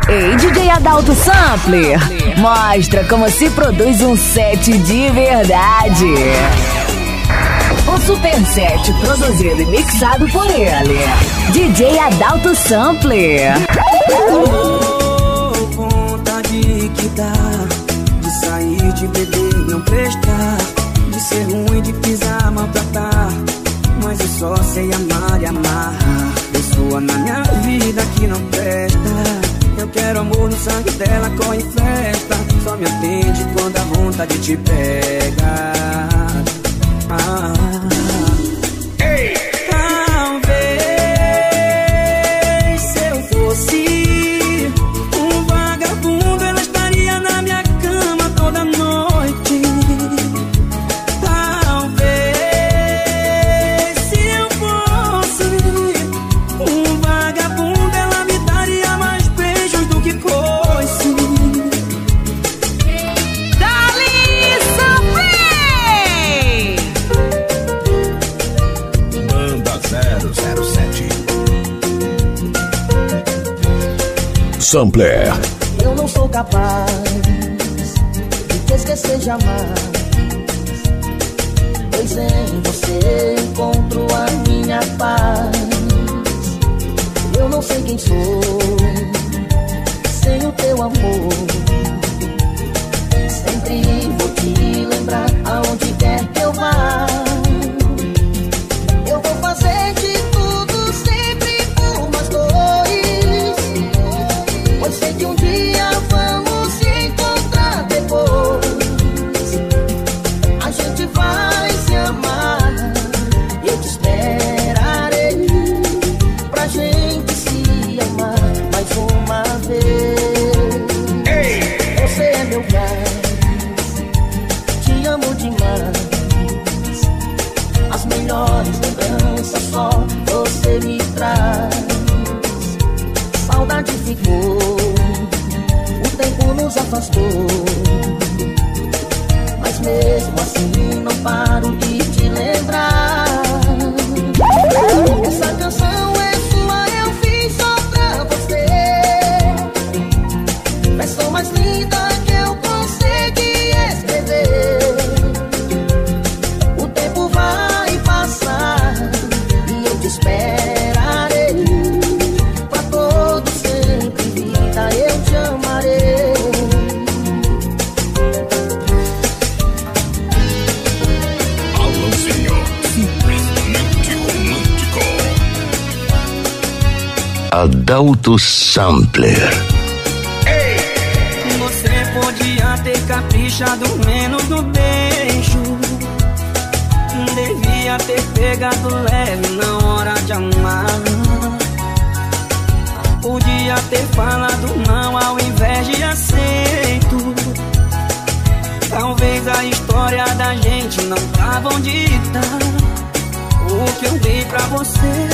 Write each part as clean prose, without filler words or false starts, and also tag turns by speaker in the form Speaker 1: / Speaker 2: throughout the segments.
Speaker 1: Ei, DJ Adalto Sampler, mostra como se produz um set de verdade. Um super set produzido e mixado por ele, DJ Adalto Sampler.
Speaker 2: Vontade que dá de sair, de beber, não prestar, de ser ruim, de pisar, maltratar, mas eu só sei amar e amarrar. Pessoa na minha vida que não presta. Eu quero amor no sangue dela, corre festa. Só me atende quando a vontade te pega. Talvez se eu fosse um vagabundo, ela estaria na minha cama toda noite. Talvez se eu fosse um vagabundo, ela me daria mais beijos do que coice.
Speaker 1: Dali Sampler!
Speaker 3: Banda 007 Sampler.
Speaker 2: Eu não sou capaz de te esquecer jamais, pois em você encontro a minha paz. Eu não sei quem sou sem o teu amor. Sempre vou te lembrar aonde quer que eu vá. Eu vou fazer de tudo sempre por nós dois, pois sei que um dia vamos se encontrar depois. A gente vai se amar, eu te esperarei pra gente se amar mais uma vez. Você é meu gás, te amo demais. As melhores lembranças só você me traz. Saudade ficou, o tempo nos afastou, mas mesmo assim não paro de te lembrar. Essa canção é sua, eu fiz só pra você. Versão mais linda que eu consegui escrever. O tempo vai passar e eu te esperarei pra todo sempre, vida, eu te amarei.
Speaker 3: Alanzinho, simplesmente romântico. Adalto Sampler.
Speaker 2: Você podia ter caprichado menos no beijo, devia ter pegado leve na hora de amar. Podia ter falado não ao invés de aceito. Talvez a história da gente não tava onde tá. O que eu dei pra você,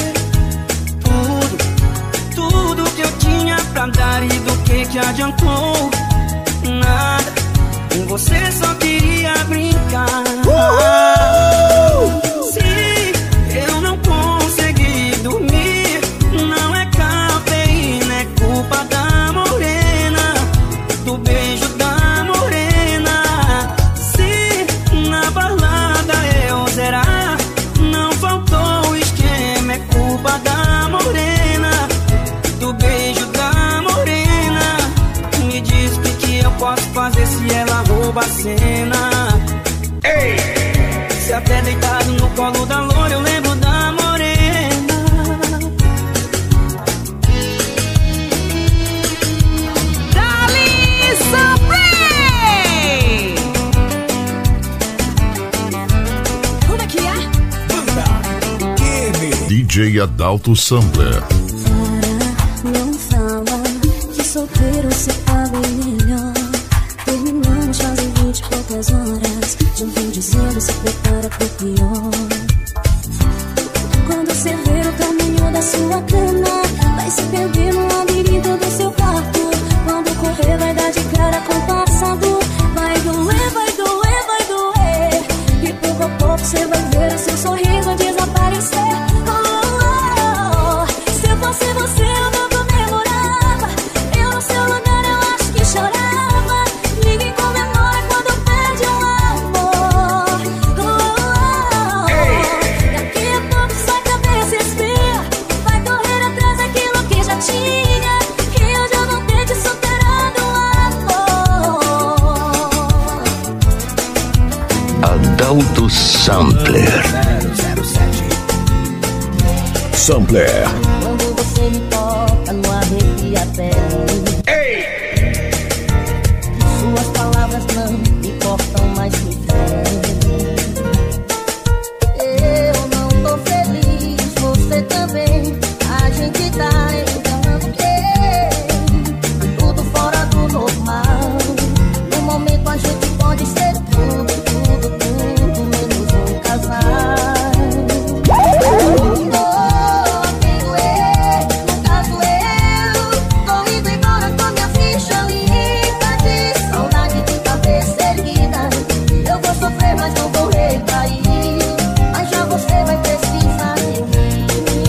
Speaker 2: tudo que eu tinha pra dar, e do que adiantou? Nada, você só queria brincar. Se eu não consegui dormir, não é cafeína, é culpa da morena, do beijo da morena. Se na balada eu zerar, não faltou esquema, é culpa da morena, do beijo da morena. Me diz o que eu posso fazer se ela rouba a cena. Se até deitado no colo da loura eu lembro da morena.
Speaker 1: Dali Sampler! Como é que é?
Speaker 3: DJ Adalto Sampler.
Speaker 4: Não fala que solteiro cê tá bem melhor. Terminamos fazem 20 e poucas horas. Já vem dizendo, se prepara pro pior. Quando cê ver o tamanho da sua cama, vai se perder no labirinto do seu quarto. Quando correr vai dar de cara com o passado. Vai doer, vai doer, vai doer. E pouco a pouco cê vai ver o seu sorriso desaparecer. Se eu fosse você eu não comemorava. Eu no seu
Speaker 3: Adalto Sampler.
Speaker 5: Sampler.
Speaker 4: Quando você me toca, no arrepia até.
Speaker 5: Ei!
Speaker 4: Suas palavras não me cortam, mais me ferem. Eu não tô feliz, você também. A gente tá enganando quem? Tudo fora do normal. No momento a gente pode ser tudo, tudo, tudo, menos um casal. Mas não vou recair. Mas já você vai precisar de mim.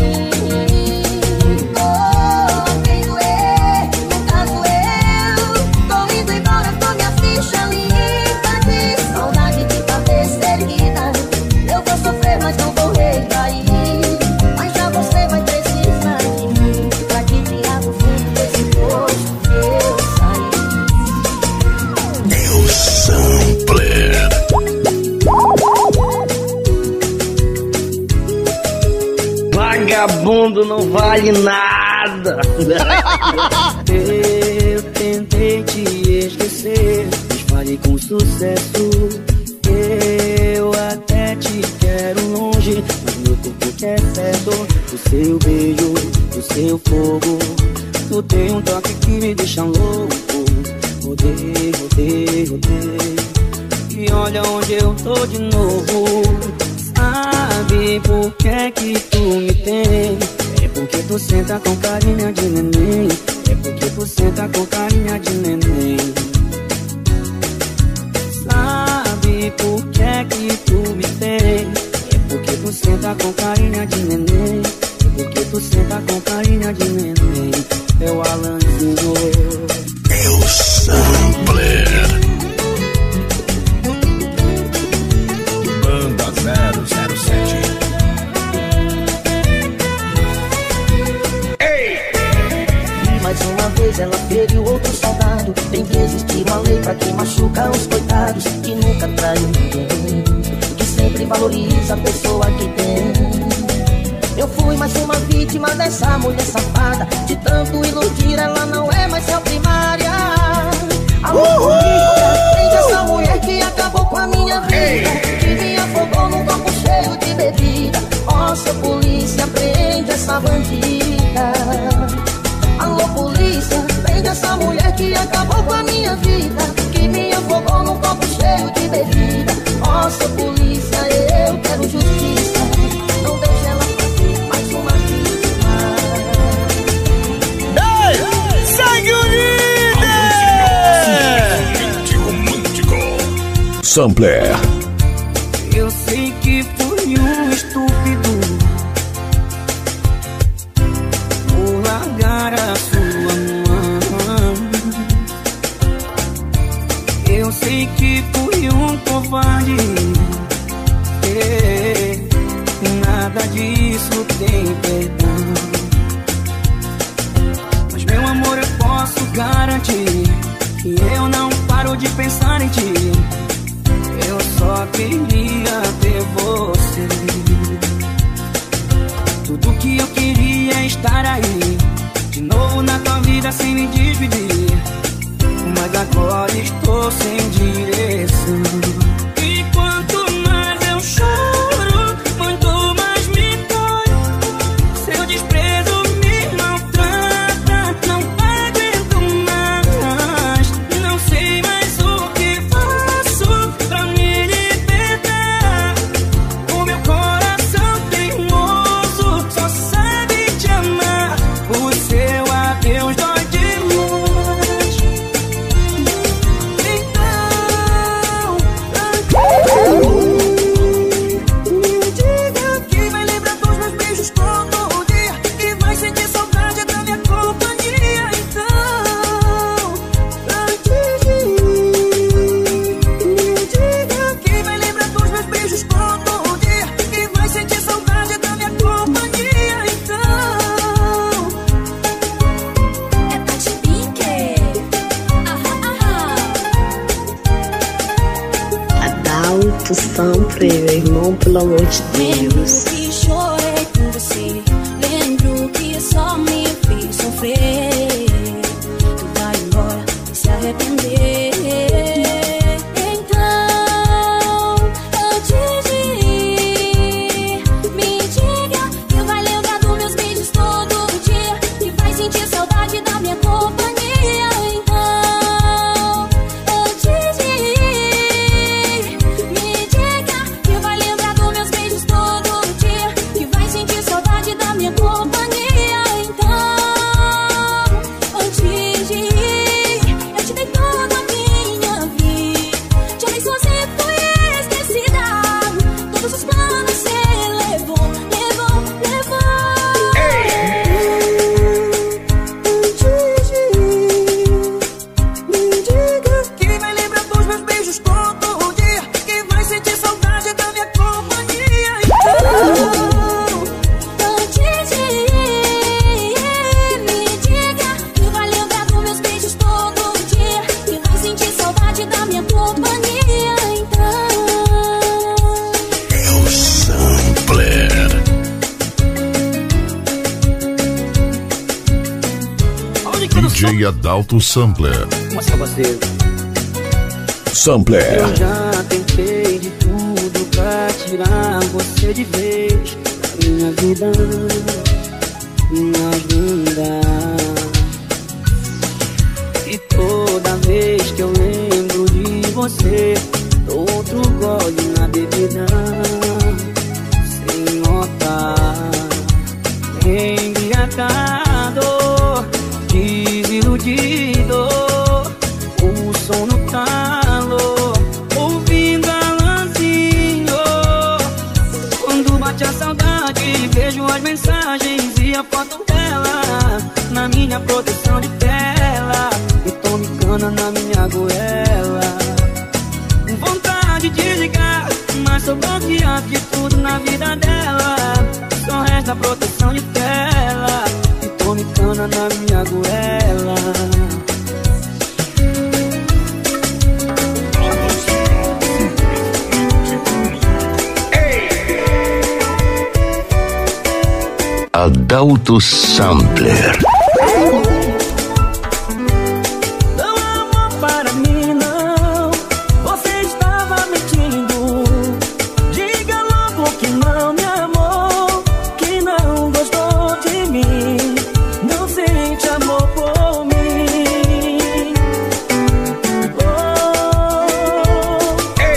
Speaker 4: Quem doer, no caso eu. Tô indo embora com minha ficha limpa de saudade de cabeça erguida. Eu vou sofrer, mas não vou recair. Mas já você vai precisar de mim pra te tirar do fundo desse posto que eu saí.
Speaker 3: Meu Sampler.
Speaker 2: Vagabundo não vale nada. Eu tentei te esquecer, mas falhei com sucesso. Eu até te quero longe, mas meu corpo quer perto. O seu beijo, o seu fogo, tu tem um toque que me deixa louco. Rodei, rodei, rodei, e olha onde eu tô de novo. Sabe por que tu me tem? É porque tu senta com carinha de neném. É porque tu senta com carinha de neném. Sabe por que tu me tem? É porque tu senta com carinha de neném. É porque tu senta com carinha de neném. É o Alanzinho.
Speaker 3: Meu Sampler. Banda 007.
Speaker 4: Mais uma vez ela feriu outro soldado. Tem que existir uma lei pra quem machuca os coitados, que nunca traiu ninguém, que sempre valoriza a pessoa que tem. Eu fui mais uma vítima dessa mulher safada. De tanto iludir ela não é mais sua primária. Prende essa mulher que acabou com a minha vida, que me afogou num copo cheio de bebida. Ó, seu polícia, prende essa bandida. Alô, polícia, prende essa mulher que acabou com a minha vida, que me afogou num copo cheio de bebida. Ó, seu polícia, eu quero justiça. Não deixe ela fazer mais uma vítima.
Speaker 5: Ei! Segue o líder!
Speaker 3: Romântico.
Speaker 5: Sampler.
Speaker 2: Eu sei que fui um estúpido por largar a sua mão. Eu sei que fui um covarde. Nada disso tem perdão. Mas meu amor, eu posso garantir que eu não paro de pensar em ti. Eu só queria ter você. Tudo que eu queria é estar aí de novo na tua vida sem me despedir. Mas agora estou sem direção. E quanto mais eu choro, muito mais me dói. Seu desprezo me maltrata, não aguento mais. Não sei mais o que faço pra me libertar. O meu coração teimoso só sabe te amar. O seu adeus dói demais. Então
Speaker 6: Adalto Sampler, meu irmão, pelo amor de Deus.
Speaker 4: Lembro que chorei com você, lembro que só me fez sofrer. Tu vai embora e se arrepender. Então, antes de ir, me diga que vai lembrar dos meus beijos todo dia, que vai sentir saudade da minha companhia. Então, antes de ir, me diga que vai lembrar dos meus beijos todo dia, que vai sentir saudade da minha companhia. Então, antes de ir, eu te dei toda a minha vida, te amei sozinha, fui esquecida. Todos os planos você levou, levou, levou. Antes de ir, me diga
Speaker 2: Que vai lembrar dos meus beijos todo dia, que vai sentir saudade da minha companhia.
Speaker 4: antes de ir, me diga que vai lembrar dos meus beijos todo dia, que vai sentir saudade da minha companhia. Então,
Speaker 3: É o Sampler. DJ Adalto Sampler.
Speaker 2: Mas parceiro,
Speaker 3: Sampler.
Speaker 2: eu já tentei de tudo pra tirar você de vez da minha vida, mas não dá. E toda vez que eu lembro de você, dou outro gole na bebida, sem notar, embriagado, desiludido, o som no talo, ouvindo Alanzinho. Quando bate a saudade, vejo as mensagens e a foto dela na minha proteção de tela, e tome cana na minha goela. Vontade de ligar, mas sou bloqueado de tudo na vida dela. Só resta proteção de tela, e tome cana na minha goela.
Speaker 3: Adalto Sampler.
Speaker 2: Não amor para mim, não. Você estava mentindo. Diga logo que não me amou, que não gostou de mim, não sente amor por mim. Oh,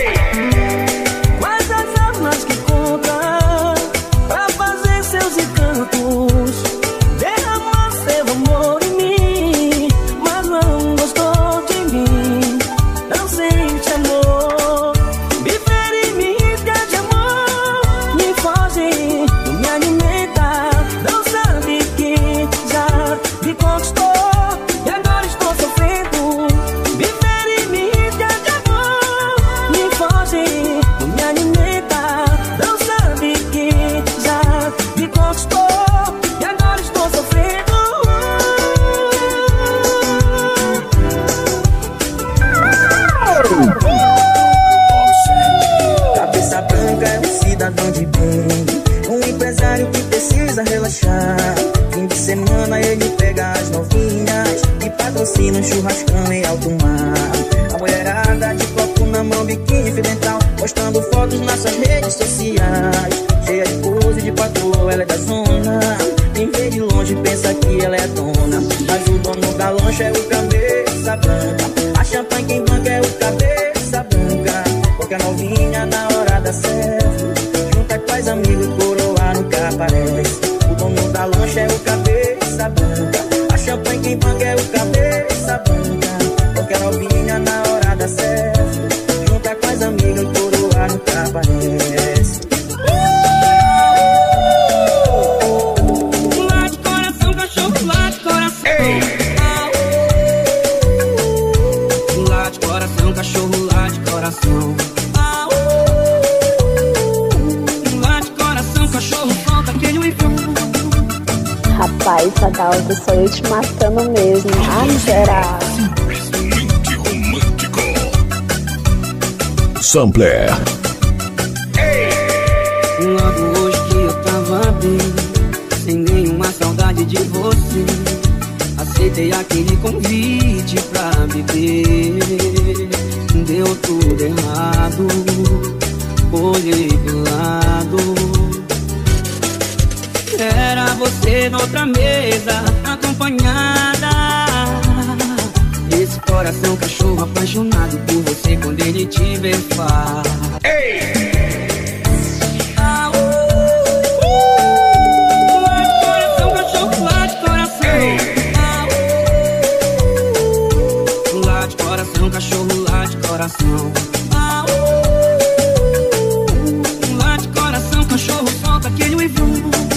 Speaker 2: quais as armas que conta pra fazer seus encantos, derramar seu amor em mim, mas não gostou de mim, não sente amor. Me fere, me risca de amor, me foge, não me alimenta, não sabe que já me conquistou e agora estou sofrendo. Me fere, me risca de amor, me foge, não me alimenta, não sabe que já me conquistou e agora estou sofrendo. Cabeça branca é um cidadão de bem, um empresário que precisa relaxar. Fim de semana ele pega as novinhas e patrocina um churrascão em alto mar. A mulherada de copo na mão, biquíni dental, postando fotos nas suas redes sociais. Cheia de pose de patroa, ela é da zona. Quem vê de longe pensa que ela é dona, mas o dono da lancha é o cabeça branca. A champanhe quem banca é o cabeça branca. Qualquer novinha na hora da selfie, junta com as amigos, coroa nunca aparece. O dono da lancha é o cabeça branca. A champanhe quem banca é o cabeça branca. Qualquer novinha na hora da selfie, junta com as amigas, coroa nunca aparece. Lá de coração, cachorro, lá de coração. Lá de coração, cachorro, lá de coração. Lá de coração, cachorro, solta aquele uivão.
Speaker 6: Rapaz, Adalto, sou eu te matando mesmo. Ai, geral.
Speaker 3: Simplesmente romântico. Sampler.
Speaker 2: de você. Aceitei aquele convite pra beber. Deu tudo errado. Olhei pro lado. Era você noutra mesa, acompanhada. Esse coração cachorro apaixonado por você quando ele te vê faz. Coração, cachorro, late coração. Late coração, cachorro, late coração. Late coração, cachorro, solta aquele uivão.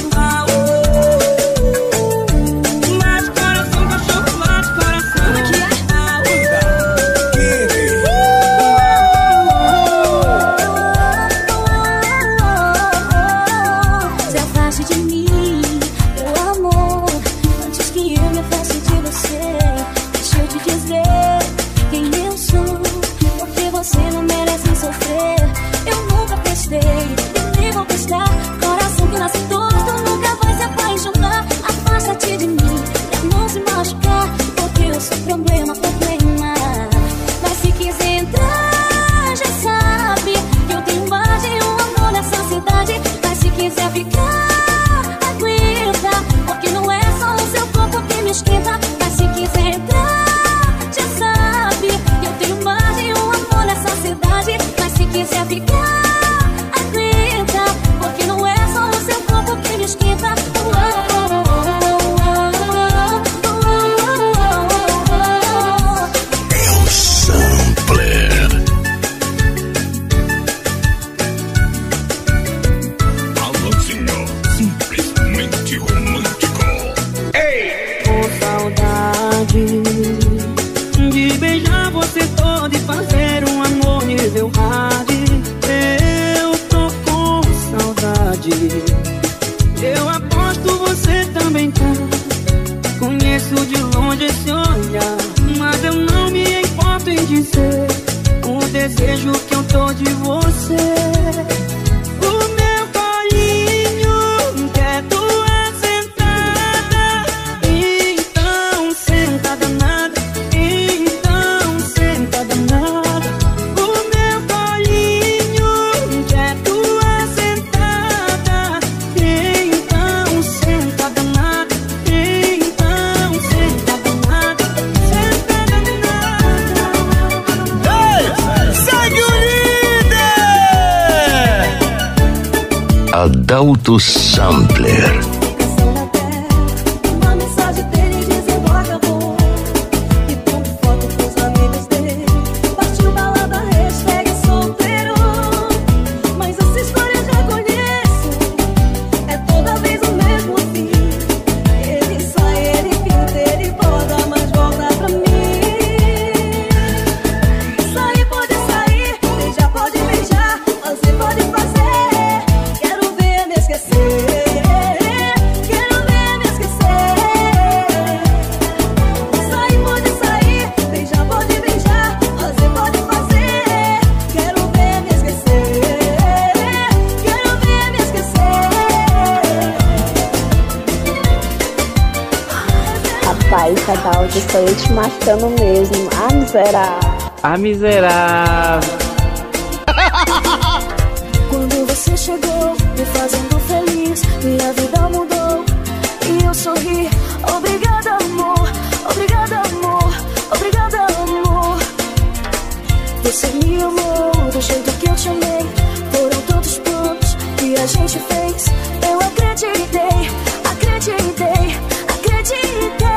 Speaker 3: Adalto Sampler.
Speaker 4: Uma mensagem dele dizendo acabou. E pondo foto com os amigos dele. Partiu balada, hashtag solteiro. Mas essa história já conheço. É toda vez o mesmo fim. Ele sai, ele pinta, ele borda, mas volta pra mim. Sair pode sair, beijar pode beijar, fazer pode fazer. Quero ver me esquecer. Quero ver me esquecer. Sair pode sair, beijar pode beijar, fazer pode fazer. Quero ver me esquecer. Quero ver me esquecer.
Speaker 6: Rapaz, Adalto, sou eu te matando mesmo. Ah, miserável.
Speaker 7: Ah, miserável.
Speaker 4: Quando você chegou, me fazendo feliz, minha vida mudou e eu sorri. Obrigada, amor, obrigada, amor, obrigada, amor. Você me amou do jeito que eu te amei. Foram tantos planos que a gente fez. Eu acreditei, acreditei, acreditei.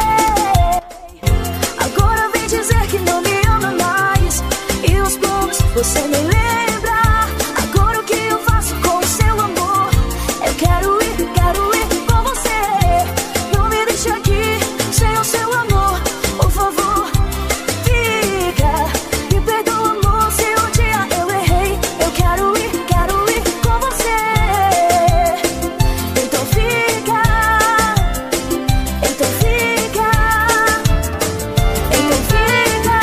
Speaker 4: Agora vem dizer que não me ama mais. E os planos você me lembra. Agora o que eu faço com o seu amor? Eu quero ir com você. Não me deixe aqui sem o seu amor. Por favor, fica. Me perdoa, amor, se um dia eu errei. Eu quero ir com você. Então fica. Então fica. Então fica.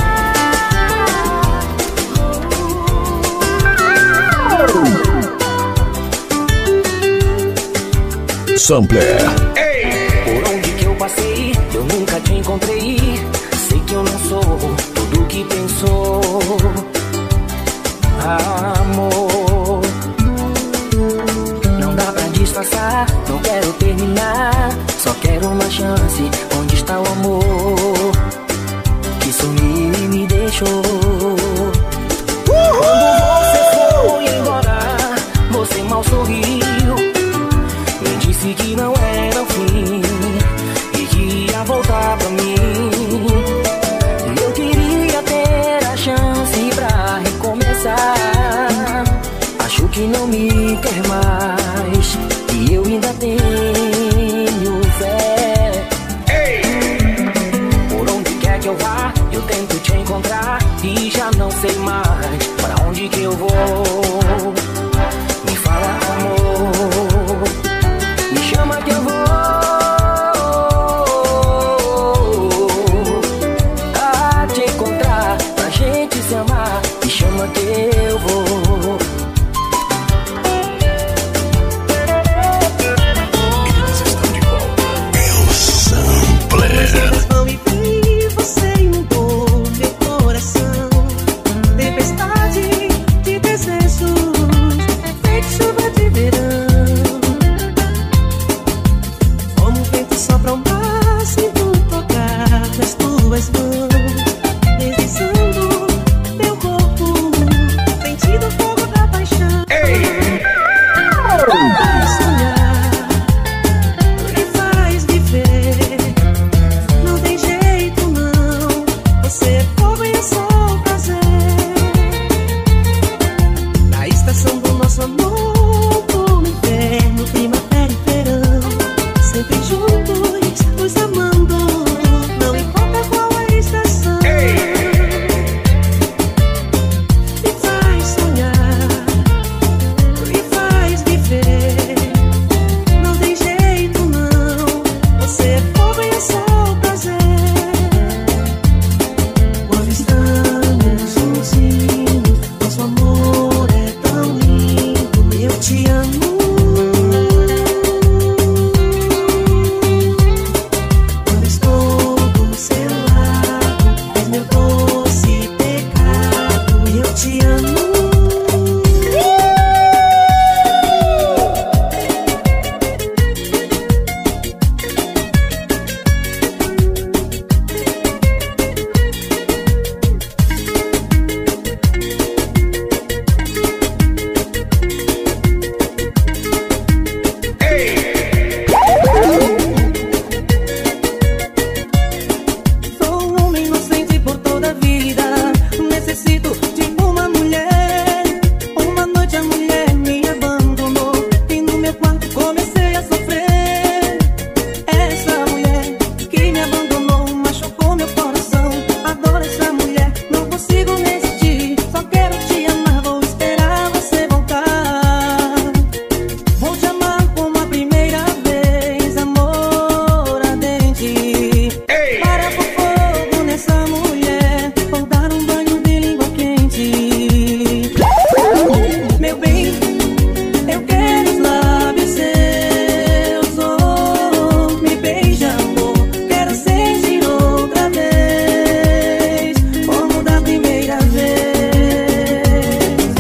Speaker 5: Sampler.
Speaker 2: Por onde que eu passei, eu nunca te encontrei. Sei que eu não sou tudo que pensou, amor. Não dá pra disfarçar, não quero terminar. Só quero uma chance, onde está o amor que sumiu e me deixou? Quando você foi embora, você mal sorriu. Me disse que não era o fim e que ia voltar pra mim. Eu queria ter a chance pra recomeçar. Acho que não me quer mais e eu ainda tenho fé. Por onde quer que eu vá, eu tento te encontrar e já não sei mais pra onde que eu vou. Me fala, amor, me chama que eu vou a te encontrar, pra gente se amar. Me chama que eu vou.
Speaker 5: Eles estão de volta. É o Sampler.
Speaker 8: Eles vão me vir, você inundou meu coração. Tempestade de desejos, feito chuva de verão. Como o vento sopra ao mar, sinto tocar nas tuas mãos, deslizando meu corpo, sentindo o fogo da paixão. Faz sonhar e faz viver. Não tem jeito não, você é fogo e eu sou prazer. Na estação do nosso amor, como inverno, primavera e verão, sempre juntos, nos amando, não importa qual a estação. Me faz sonhar e faz viver. Não tem jeito não, você é fogo e eu sou prazer. Quando estamos juntinhos, nosso amor é tão lindo, eu te amo. Quando estou do seu lado, és meu doce pecado, eu te amo. Sou um homem inocente por toda a vida. Necessito de uma mulher. Uma noite a mulher me abandonou e no meu quarto comecei a sofrer. Essa mulher que me abandonou machucou meu coração. Adoro essa mulher, não consigo resistir. Só quero te amar, vou esperar você voltar. Vou te amar como a primeira vez, amor ardente. Para por fogo nessa mulher, vou dar um banho de língua quente. Meu bem, eu quero os lábios seus, oh, me beija, amor. Quero sentir outra vez, como da primeira vez.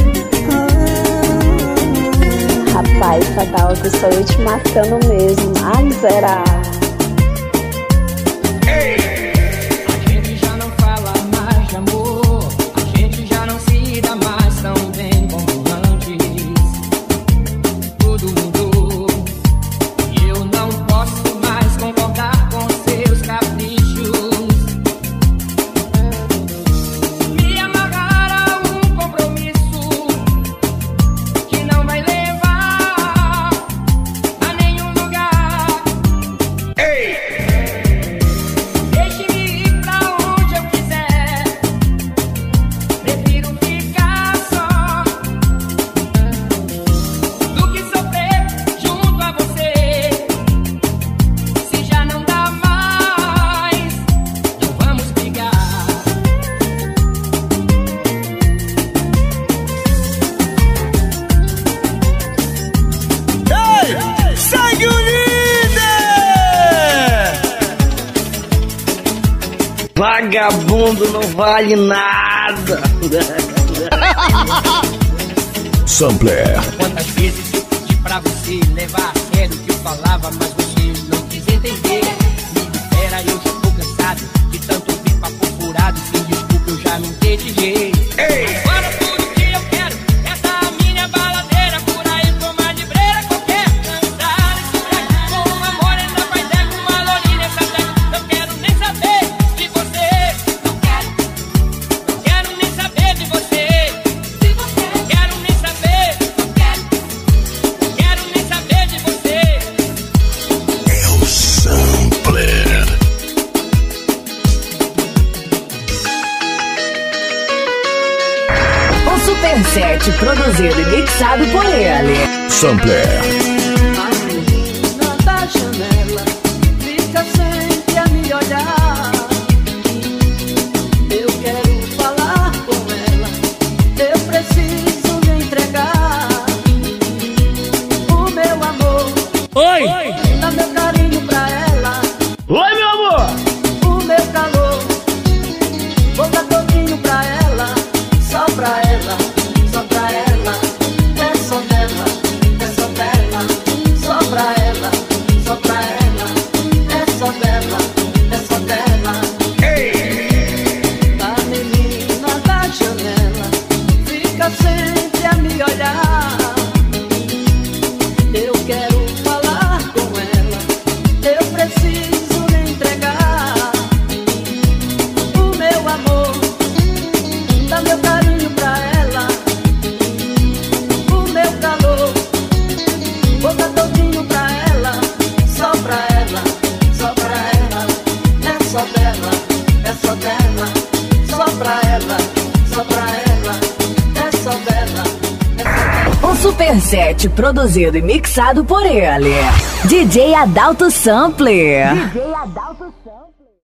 Speaker 6: Rapaz, Fadalgo, sou eu te matando mesmo. Ah, miserável.
Speaker 2: A gente já não fala mais de amor, a gente já não se dá mais tão bem como antes. Tudo mudou e eu não posso mais concordar com seus caprichos. Me amarrar a um compromisso que não vai levar a nenhum lugar. vagabundo não vale nada.
Speaker 3: Sampler.
Speaker 9: Quantas vezes eu pedi pra você levar a sério o que eu falava, mas você não quis entender. Me espera, eu já tô cansado de tanto ouvir papo furado. Sem desculpa, eu já me entendi. Agora tudo que eu quero é dar minha baladeira por aí, tomar de breira qualquer cansada. Com uma morena vai ter com uma lourinha essa terra. Não quero nem saber de você. Não quero nem saber de você. Quero nem saber. Quero nem saber de você.
Speaker 3: É o Sampler.
Speaker 1: O Super 7 produzido e mixado por ele.
Speaker 3: Sampler.
Speaker 8: A menina da janela fica sempre a me olhar. Eu quero falar com ela, eu preciso me entregar. O meu amor,
Speaker 2: Oi!
Speaker 8: dá meu carinho pra ela.
Speaker 2: Oi, meu amor!
Speaker 8: O meu calor, vou dar todinho pra ela. Só pra ela, só pra ela. É só dela, é só dela. Só pra ela, só pra ela. É só dela, é só dela. A menina da janela fica sempre a me olhar. Eu quero falar com ela, eu preciso me entregar. O meu amor, dá meu carinho pra ela. O meu calor, vou dar todinho pra ela. Só pra ela, só pra ela. É só dela, é só dela. Só pra ela, só pra ela. É só dela, é só dela.
Speaker 1: O Super 7 produzido e mixado por ele. DJ Adalto Sampler. DJ Adalto Sampler.